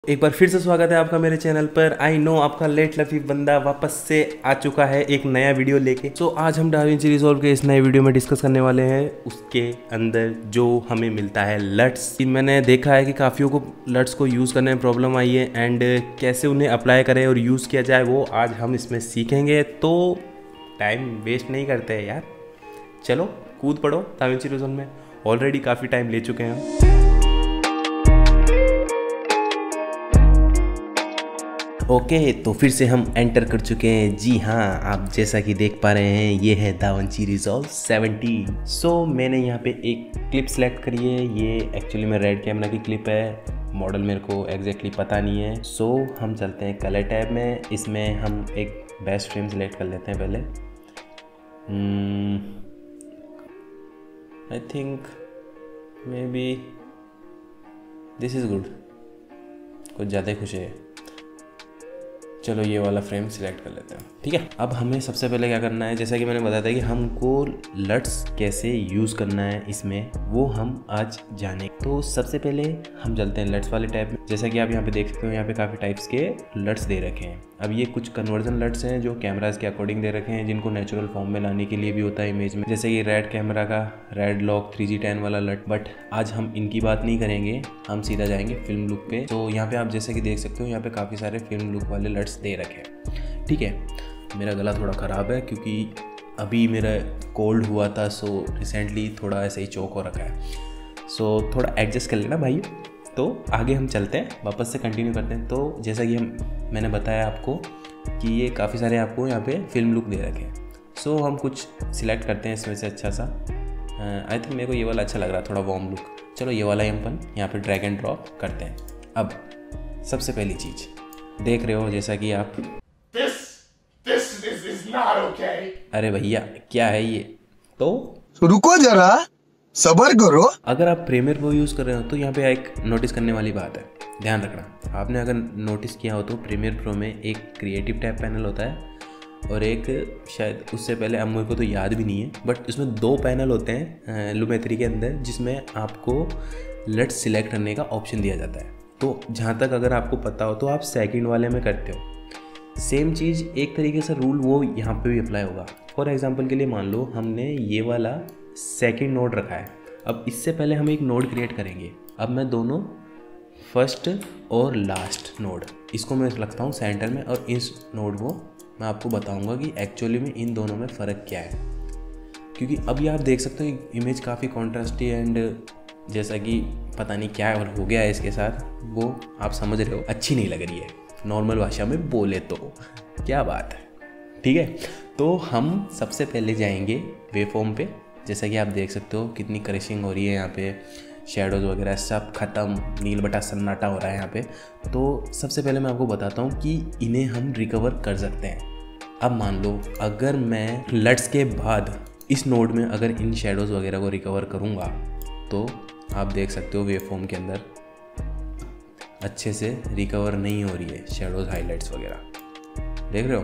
एक बार फिर से स्वागत है आपका मेरे चैनल पर। आई नो आपका लेट लफीफ बंदा वापस से आ चुका है एक नया वीडियो लेके। तो आज हम डाविंची रिजॉल्व के इस नए वीडियो में डिस्कस करने वाले हैं उसके अंदर जो हमें मिलता है लट्स। मैंने देखा है कि काफ़ियों को लट्स को यूज़ करने में प्रॉब्लम आई है एंड कैसे उन्हें अप्लाई करें और यूज़ किया जाए वो आज हम इसमें सीखेंगे। तो टाइम वेस्ट नहीं करते हैं यार, चलो कूद पड़ो डाविंची रिजॉल्व में। ऑलरेडी काफ़ी टाइम ले चुके हैं हम। ओके तो फिर से हम एंटर कर चुके हैं। जी हाँ, आप जैसा कि देख पा रहे हैं ये है डाविंची रिजॉल्व 17। सो मैंने यहाँ पे एक क्लिप सेलेक्ट करी है। ये एक्चुअली में रेड कैमरा की क्लिप है, मॉडल मेरे को एग्जैक्टली पता नहीं है। सो हम चलते हैं कलर टैब में। इसमें हम एक बेस्ट फ्रेम सेलेक्ट कर लेते हैं पहले। I think maybe this is good, कुछ ज़्यादा ही खुश है। चलो ये वाला फ्रेम सिलेक्ट कर लेते हैं, ठीक है। अब हमें सबसे पहले क्या करना है, जैसा कि मैंने बताया था कि हमको लट्स कैसे यूज़ करना है इसमें, वो हम आज जाने। तो सबसे पहले हम चलते हैं लट्स वाले टैब में। जैसा कि आप यहाँ पे देख सकते हो, यहाँ पे काफ़ी टाइप्स के लट्स दे रखे हैं। अब ये कुछ कन्वर्जन लट्स हैं जो कैमराज के अकॉर्डिंग दे रखे हैं, जिनको नेचुरल फॉर्म में लाने के लिए भी होता है इमेज में। जैसे कि रेड कैमरा का रेड लॉक 3G10 वाला लट। बट आज हम इनकी बात नहीं करेंगे, हम सीधा जाएंगे फिल्म लुक पे। तो यहाँ पे आप जैसे कि देख सकते हो, यहाँ पे काफ़ी सारे फिल्म लुक वाले लट्स दे रखे हैं, ठीक है। मेरा गला थोड़ा ख़राब है क्योंकि अभी मेरा कोल्ड हुआ था, सो रिसेंटली थोड़ा ऐसे ही चोक हो रखा है। सो थोड़ा एडजस्ट कर लेना भाई। तो आगे हम चलते हैं, वापस से कंटिन्यू करते हैं। तो जैसा कि मैंने बताया आपको कि ये काफ़ी सारे आपको यहाँ पे फिल्म लुक दे रखे हैं। सो हम कुछ सिलेक्ट करते हैं इसमें से अच्छा सा। आई थिंक मेरे को ये वाला अच्छा लग रहा है, थोड़ा वार्म लुक। चलो ये वाला अपन यहाँ पे ड्रैग एंड ड्रॉप करते हैं। अब सबसे पहली चीज़ देख रहे हो, जैसा कि आप This is not okay. अरे भैया क्या है ये, तो रुको जरा सब्र करो। अगर आप प्रीमियर प्रो यूज़ कर रहे हो तो यहाँ पे एक नोटिस करने वाली बात है, ध्यान रखना। आपने अगर नोटिस किया हो तो प्रीमियर प्रो में एक क्रिएटिव टैब पैनल होता है और एक शायद उससे पहले, अब मेरे को तो याद भी नहीं है, बट इसमें 2 पैनल होते हैं लुमेट्री के अंदर, जिसमें आपको लट्स सिलेक्ट करने का ऑप्शन दिया जाता है। तो जहाँ तक अगर आपको पता हो तो आप सेकंड वाले में करते हो। सेम चीज़ एक तरीके से रूल वो यहाँ पे भी अप्लाई होगा। फॉर एग्जांपल के लिए मान लो हमने ये वाला सेकंड नोड रखा है। अब इससे पहले हम एक नोड क्रिएट करेंगे। अब मैं दोनों फर्स्ट और लास्ट नोड, इसको मैं रखता हूँ सेंटर में, और इस नोड को मैं आपको बताऊँगा कि एक्चुअली में इन दोनों में फ़र्क क्या है। क्योंकि अभी आप देख सकते हो इमेज काफ़ी कॉन्ट्रास्टी एंड जैसा कि पता नहीं क्या और हो गया है इसके साथ, वो आप समझ रहे हो, अच्छी नहीं लग रही है। नॉर्मल भाषा में बोले तो क्या बात है, ठीक है। तो हम सबसे पहले जाएंगे वेवफॉर्म पे। जैसा कि आप देख सकते हो कितनी क्रशिंग हो रही है यहाँ पे, शेडोज़ वगैरह सब ख़त्म, नील बटा सन्नाटा हो रहा है यहाँ पे। तो सबसे पहले मैं आपको बताता हूँ कि इन्हें हम रिकवर कर सकते हैं। अब मान लो अगर मैं लट्स के बाद इस नोड में अगर इन शेडोज़ वगैरह को रिकवर करूँगा तो आप देख सकते हो वेवफॉर्म के अंदर अच्छे से रिकवर नहीं हो रही है शेडोज़, हाइलाइट्स वगैरह, देख रहे हो।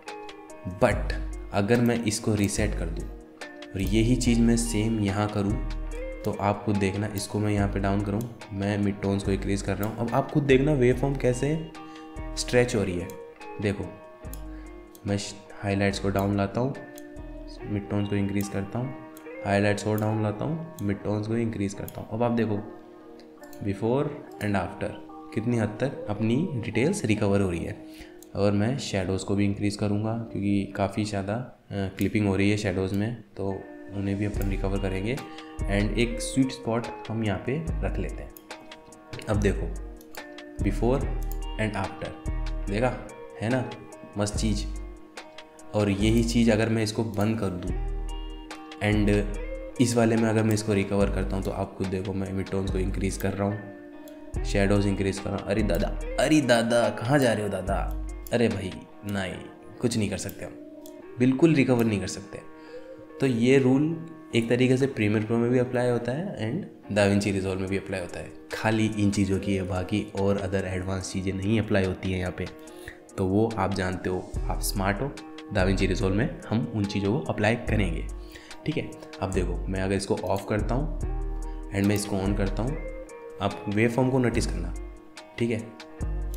बट अगर मैं इसको रीसेट कर दूँ और यही चीज़ मैं सेम यहाँ करूँ तो आप खुद देखना, इसको मैं यहाँ पे डाउन करूँ, मैं मिड टोन्स को इंक्रीज़ कर रहा हूँ। अब आप खुद देखना वेवफॉर्म कैसे स्ट्रेच हो रही है। देखो मैं हाइलाइट्स को डाउन लाता हूँ, मिड टोन्स को इंक्रीज़ करता हूँ, हाइलाइट्स और डाउन लाता हूँ, मिड टोन्स को इंक्रीज़ करता हूँ। अब आप देखो बिफोर एंड आफ्टर कितनी हद तक अपनी डिटेल्स रिकवर हो रही है। और मैं शेडोज़ को भी इंक्रीज़ करूँगा क्योंकि काफ़ी ज़्यादा क्लिपिंग हो रही है शेडोज़ में, तो उन्हें भी अपन रिकवर करेंगे। एंड एक स्वीट स्पॉट हम यहाँ पे रख लेते हैं। अब देखो बिफोर एंड आफ्टर, देखा है ना, मस्त चीज़। और यही चीज़ अगर मैं इसको बंद कर दूँ एंड इस वाले में अगर मैं इसको रिकवर करता हूँ तो आप खुद देखो, मैं मिड टोन्स को इंक्रीज़ कर रहा हूँ, शेडोज़ इंक्रीज़ कर रहा हूँ। अरे दादा कहाँ जा रहे हो दादा। अरे भाई नहीं, कुछ नहीं कर सकते हम, बिल्कुल रिकवर नहीं कर सकते। तो ये रूल एक तरीके से प्रीमियर प्रो में भी अप्लाई होता है एंड डाविंची रिजॉल्व में भी अप्लाई होता है। खाली इन चीज़ों की है, बाकी और अदर एडवांस चीज़ें नहीं अप्लाई होती हैं यहाँ पे। तो वो आप जानते हो, आप स्मार्ट हो। डाविंची रिजॉल्व में हम उन चीज़ों को अप्लाई करेंगे, ठीक है। अब देखो मैं अगर इसको ऑफ करता हूँ एंड मैं इसको ऑन करता हूँ, आप वेव फॉर्म को नोटिस करना, ठीक है।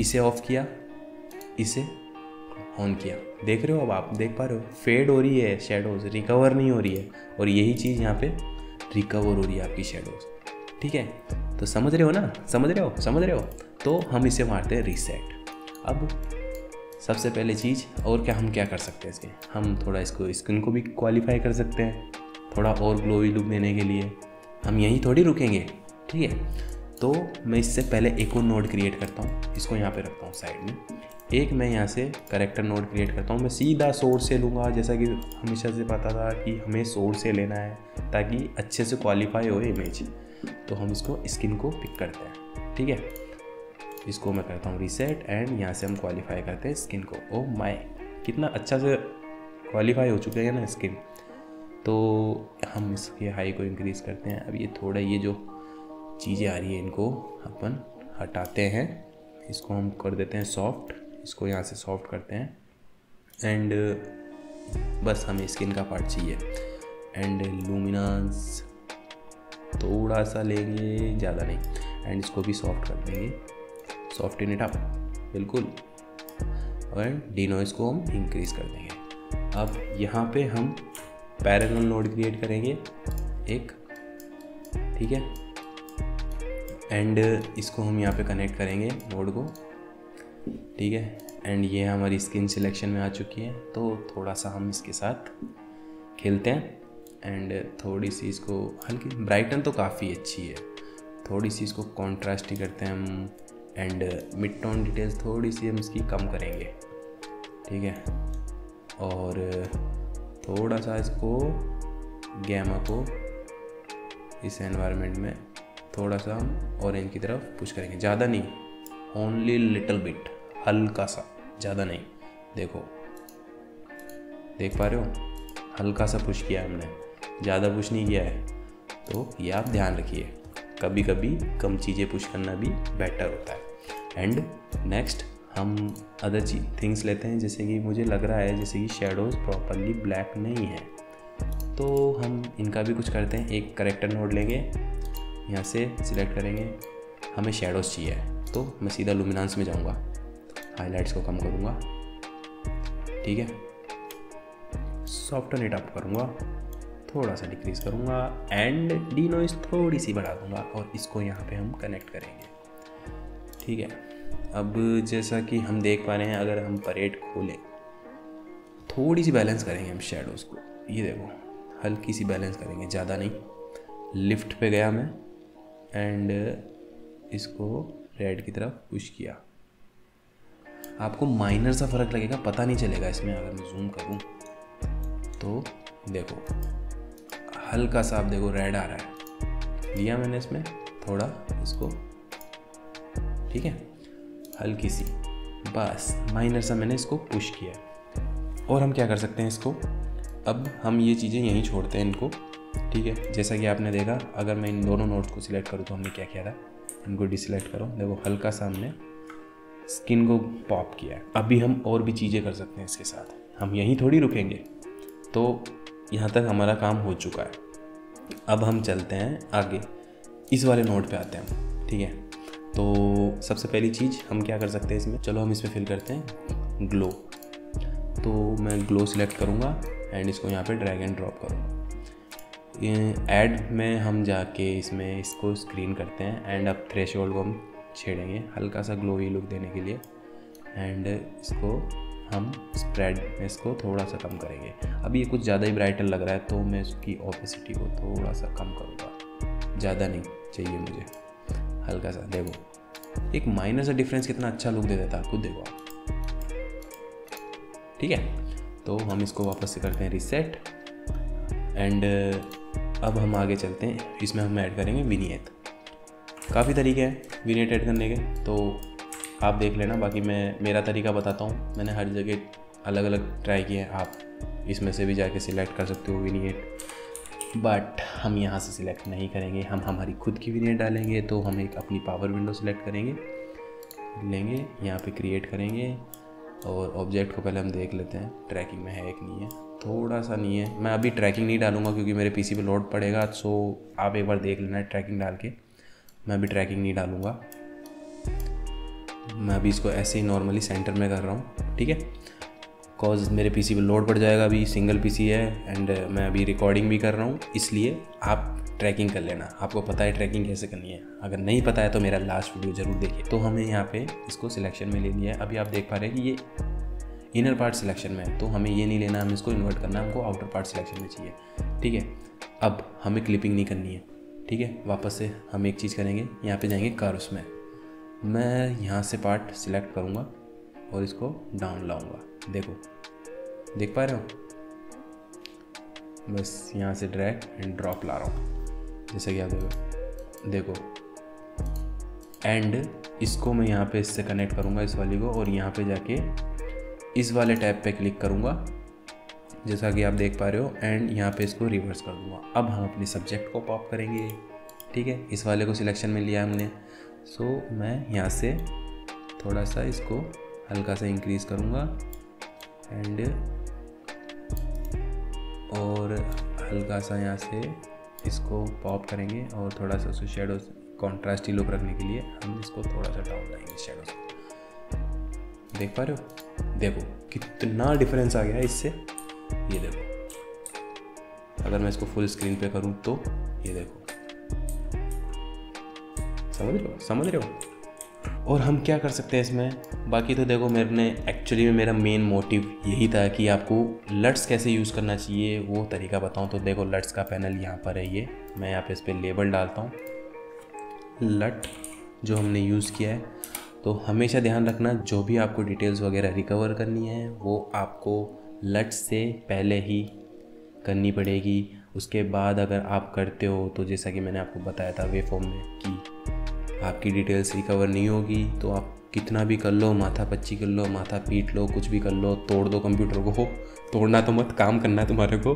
इसे ऑफ किया, इसे ऑन किया, देख रहे हो, अब आप देख पा रहे हो फेड हो रही है शेडोज़, रिकवर नहीं हो रही है, और यही चीज़ यहाँ पे रिकवर हो रही है आपकी शेडोज़। ठीक है, तो समझ रहे हो ना, समझ रहे हो। तो हम इसे मारते हैं रीसेट। अब सबसे पहले चीज़, और क्या हम क्या कर सकते हैं इसके, हम थोड़ा इसको स्किन को भी क्वालिफाई कर सकते हैं, थोड़ा और ग्लोई लुक देने के लिए। हम यहीं थोड़ी रुकेंगे, ठीक है। तो मैं इससे पहले एक और नोड क्रिएट करता हूँ, इसको यहाँ पे रखता हूँ साइड में। एक मैं यहाँ से करेक्टर नोड क्रिएट करता हूँ, मैं सीधा सोर्स से लूँगा, जैसा कि हमेशा से पता था कि हमें सोर्स से लेना है ताकि अच्छे से क्वालिफाई हो इमेज। तो हम इसको स्किन को पिक करते हैं, ठीक है। इसको मैं करता हूँ रीसेट एंड यहाँ से हम क्वालिफाई करते हैं स्किन को। ओह माय, कितना अच्छा से क्वालिफाई हो चुके हैं ना स्किन। तो हम इसके हाई को इंक्रीज़ करते हैं। अब ये थोड़ा ये जो चीज़ें आ रही है इनको अपन हटाते हैं, इसको हम कर देते हैं सॉफ्ट, इसको यहाँ से सॉफ्ट करते हैं एंड बस हमें स्किन का पार्ट चाहिए। एंड लूमिनास थोड़ा सा लेंगे, ज़्यादा नहीं, एंड इसको भी सॉफ्ट कर देंगे, सॉफ्ट इन इट अप बिल्कुल, और डिनोइस को हम इंक्रीज़ कर देंगे। अब यहाँ पे हम पैरेलल नोड क्रिएट करेंगे एक, ठीक है, एंड इसको हम यहाँ पे कनेक्ट करेंगे नोड को, ठीक है। एंड ये हमारी स्किन सिलेक्शन में आ चुकी है, तो थोड़ा सा हम इसके साथ खेलते हैं एंड थोड़ी सी इसको हल्की ब्राइटन तो काफ़ी अच्छी है, थोड़ी सी इसको कॉन्ट्रास्ट ही करते हैं हम, एंड मिड टोन डिटेल्स थोड़ी सी हम इसकी कम करेंगे, ठीक है। और थोड़ा सा इसको गैमा को इस एनवायरनमेंट में थोड़ा सा हम ऑरेंज की तरफ पुश करेंगे, ज़्यादा नहीं, ओनली लिटिल बिट, हल्का सा, ज़्यादा नहीं। देखो, देख पा रहे हो, हल्का सा पुश किया हमने, ज़्यादा पुश नहीं किया है। तो ये आप ध्यान रखिए, कभी कभी कम चीज़ें पुश करना भी बेटर होता है। एंड नेक्स्ट हम अदर थिंग्स लेते हैं, जैसे कि मुझे लग रहा है जैसे कि शेडोज़ प्रॉपरली ब्लैक नहीं है, तो हम इनका भी कुछ करते हैं। एक करेक्टर नोड लेंगे, यहाँ से सिलेक्ट करेंगे, हमें शेडोज़ चाहिए, तो मैं सीधा लुमिनांस में जाऊँगा, हाइलाइट्स को कम करूँगा, ठीक है, सॉफ्टन इट अप करूँगा, थोड़ा सा डिक्रीज़ करूँगा एंड डिनोइस थोड़ी सी बढ़ा दूँगा, और इसको यहाँ पे हम कनेक्ट करेंगे, ठीक है। अब जैसा कि हम देख पा रहे हैं, अगर हम परेड खोलें, थोड़ी सी बैलेंस करेंगे हम शेडोज़ को, ये देखो हल्की सी बैलेंस करेंगे, ज़्यादा नहीं। लिफ्ट पे गया मैं एंड इसको रेड की तरफ पुश किया, आपको माइनर सा फ़र्क लगेगा, पता नहीं चलेगा इसमें अगर मैं जूम करूँ तो। देखो हल्का सा, आप देखो रेड आ रहा है, लिया मैंने इसमें थोड़ा इसको, ठीक है, हल्की सी, बस माइनर सा मैंने इसको पुश किया। और हम क्या कर सकते हैं इसको, अब हम ये चीज़ें यहीं छोड़ते हैं इनको, ठीक है। जैसा कि आपने देखा, अगर मैं इन दोनों नोट्स को सिलेक्ट करूँ तो हमने क्या किया था, इनको डिसलेक्ट करो, देखो हल्का सा हमने स्किन को पॉप किया है। अभी हम और भी चीज़ें कर सकते हैं इसके साथ, हम यहीं थोड़ी रुकेंगे। तो यहाँ तक हमारा काम हो चुका है, अब हम चलते हैं आगे, इस वाले नोड पे आते हैं हम, ठीक है। तो सबसे पहली चीज़ हम क्या कर सकते हैं इसमें, चलो हम इसमें फिल करते हैं ग्लो। तो मैं ग्लो सिलेक्ट करूँगा एंड इसको यहाँ पे ड्रैग एंड ड्रॉप करूँगा। ऐड में हम जाके इसमें इसको स्क्रीन करते हैं एंड अब थ्रेशोल्ड को हम छेड़ेंगे हल्का सा ग्लोई लुक देने के लिए, एंड इसको हम स्प्रेड में इसको थोड़ा सा कम करेंगे। अब ये कुछ ज़्यादा ही ब्राइटर लग रहा है, तो मैं इसकी ओपेसिटी को थोड़ा सा कम करूँगा, ज़्यादा नहीं चाहिए मुझे, हल्का सा। देखो एक माइनर सा डिफरेंस कितना अच्छा लुक दे देता है, खुद देखो आप, ठीक है। तो हम इसको वापस से करते हैं रीसेट एंड अब हम आगे चलते हैं, इसमें हम ऐड करेंगे विनियत। काफ़ी तरीके हैं विनियत ऐड करने के, तो आप देख लेना, बाकी मैं मेरा तरीका बताता हूँ, मैंने हर जगह अलग अलग ट्राई किए हैं, आप इसमें से भी जाके सिलेक्ट कर सकते हो विनियत, बट हम यहाँ से सिलेक्ट नहीं करेंगे, हम हमारी खुद की विनियत डालेंगे। तो हम एक अपनी पावर विंडो सिलेक्ट करेंगे, लेंगे यहाँ पे क्रिएट करेंगे, और ऑब्जेक्ट को पहले हम देख लेते हैं ट्रैकिंग में है एक नहीं है, थोड़ा सा नहीं है। मैं अभी ट्रैकिंग नहीं डालूंगा क्योंकि मेरे पीसी पे लोड पड़ेगा, सो आप एक बार देख लेना ट्रैकिंग डाल के, मैं अभी ट्रैकिंग नहीं डालूंगा। मैं अभी इसको ऐसे ही नॉर्मली सेंटर में कर रहा हूँ, ठीक है, कॉज मेरे पीसी पे लोड पड़ जाएगा, अभी सिंगल पीसी है एंड मैं अभी रिकॉर्डिंग भी कर रहा हूँ, इसलिए आप ट्रैकिंग कर लेना, आपको पता है ट्रैकिंग कैसे करनी है। अगर नहीं पता है तो मेरा लास्ट वीडियो ज़रूर देखिए। तो हमें यहाँ पे इसको सिलेक्शन में ले लिया है। अभी आप देख पा रहे हैं कि ये इनर पार्ट सिलेक्शन में है, तो हमें ये नहीं लेना, हमें इसको इन्वर्ट करना है, हमको आउटर पार्ट सिलेक्शन में चाहिए, ठीक है। अब हमें क्लिपिंग नहीं करनी है, ठीक है। वापस से हम एक चीज़ करेंगे, यहाँ पे जाएंगे कर्व्स में, मैं यहाँ से पार्ट सिलेक्ट करूँगा और इसको डाउन लाऊंगा, देखो देख पा रहे हो, बस यहाँ से ड्रैग एंड ड्रॉप ला रहा हूँ, जैसे कि आप देखो एंड इसको मैं यहाँ पे इससे कनेक्ट करूँगा इस वाली को, और यहाँ पे जाके इस वाले टैब पे क्लिक करूँगा, जैसा कि आप देख पा रहे हो, एंड यहाँ पे इसको रिवर्स कर दूँगा। अब हम अपने सब्जेक्ट को पॉप करेंगे, ठीक है। इस वाले को सिलेक्शन में लिया हमने, सो मैं यहाँ से थोड़ा सा इसको हल्का सा इंक्रीज़ करूँगा एंड और हल्का सा यहाँ से इसको पॉप करेंगे, और थोड़ा सा उसको शेडो कॉन्ट्रास्टी लुक रखने के लिए हम इसको थोड़ा सा डाउन लाएंगे शेडो से। देख पा रहे हो, देखो कितना डिफरेंस आ गया है इससे, ये देखो। अगर मैं इसको फुल स्क्रीन पे करूँ तो ये देखो, समझ रहे हो। और हम क्या कर सकते हैं इसमें, बाकी तो देखो एक्चुअली में मेरा मेन मोटिव यही था कि आपको लट्स कैसे यूज़ करना चाहिए वो तरीका बताऊं। तो देखो लट्स का पैनल यहाँ पर है, ये मैं यहाँ पे इस पर लेबल डालता हूँ, लट जो हमने यूज़ किया है। तो हमेशा ध्यान रखना, जो भी आपको डिटेल्स वगैरह रिकवर करनी है वो आपको लट्स से पहले ही करनी पड़ेगी। उसके बाद अगर आप करते हो तो जैसा कि मैंने आपको बताया था वेवफॉर्म में कि आपकी डिटेल्स रिकवर नहीं होगी, तो आप कितना भी कर लो, माथा पच्ची कर लो, माथा पीट लो, कुछ भी कर लो, तोड़ दो कंप्यूटर को, तोड़ना तो मत, काम करना है तुम्हारे को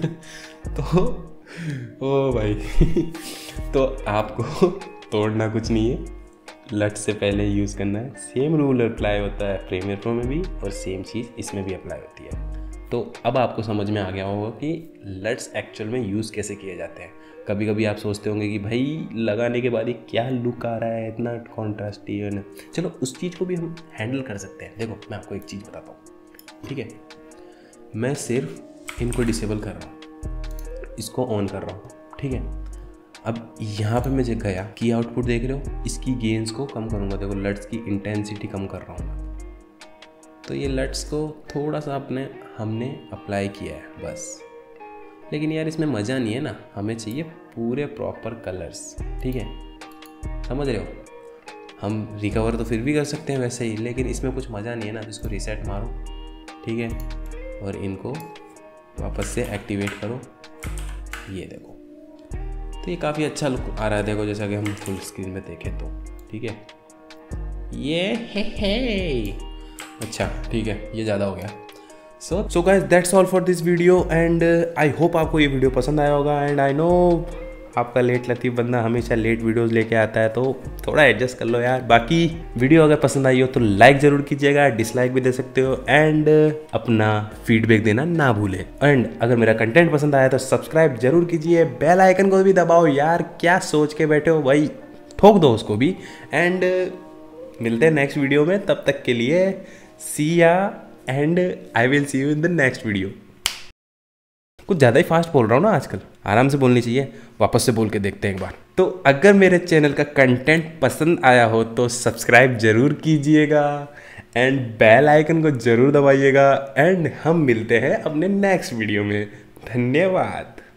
तो ओ भाई तो आपको तोड़ना कुछ नहीं है, लट से पहले यूज़ करना है। सेम रूल अप्लाई होता है प्रीमियर प्रो में भी, और सेम चीज़ इसमें भी अप्लाई होती है। तो अब आपको समझ में आ गया होगा कि लट्स एक्चुअल में यूज़ कैसे किए जाते हैं। कभी कभी आप सोचते होंगे कि भाई लगाने के बाद ये क्या लुक आ रहा है, इतना कॉन्ट्रास्टी है ना। चलो उस चीज़ को भी हम हैंडल कर सकते हैं। देखो मैं आपको एक चीज़ बताता हूँ, ठीक है। मैं सिर्फ इनको डिसेबल कर रहा हूँ, इसको ऑन कर रहा हूँ, ठीक है। अब यहाँ पे मैं जो गया की आउटपुट देख रहे हो, इसकी गेन्स को कम करूँगा। देखो लट्स की इंटेंसिटी कम कर रहा हूँ, तो ये लट्स को थोड़ा सा हमने अप्लाई किया है बस। लेकिन यार इसमें मज़ा नहीं है ना, हमें चाहिए पूरे प्रॉपर कलर्स, ठीक है, समझ रहे हो। हम रिकवर तो फिर भी कर सकते हैं वैसे ही, लेकिन इसमें कुछ मज़ा नहीं है ना। इसको रीसेट मारो, ठीक है, और इनको वापस से एक्टिवेट करो, ये देखो। तो ये काफ़ी अच्छा लुक आ रहा है, देखो जैसा कि हम फुल स्क्रीन में देखें तो, ठीक है। ये है अच्छा ठीक है, ये ज़्यादा हो गया। So guys that's all for this video, and I hope आपको ये वीडियो पसंद आया होगा। एंड आई नो आपका लेट लतीफ़ बंदा हमेशा लेट वीडियोस लेके आता है, तो थोड़ा एडजस्ट कर लो यार। बाकी वीडियो अगर पसंद आई हो तो लाइक ज़रूर कीजिएगा, डिसलाइक भी दे सकते हो, एंड अपना फीडबैक देना ना भूलें। एंड अगर मेरा कंटेंट पसंद आया तो सब्सक्राइब जरूर कीजिए, बेल आइकन को भी दबाओ यार, क्या सोच के बैठे हो भाई, ठोक दो उसको भी। एंड मिलते हैं नेक्स्ट वीडियो में, तब तक के लिए see ya, and I will see you in the next video. कुछ ज़्यादा ही फास्ट बोल रहा हूँ ना आजकल, आराम से बोलनी चाहिए। वापस से बोल के देखते हैं एक बार। तो अगर मेरे चैनल का कंटेंट पसंद आया हो तो सब्सक्राइब जरूर कीजिएगा, एंड बेल आइकन को जरूर दबाइएगा, एंड हम मिलते हैं अपने नेक्स्ट वीडियो में। धन्यवाद।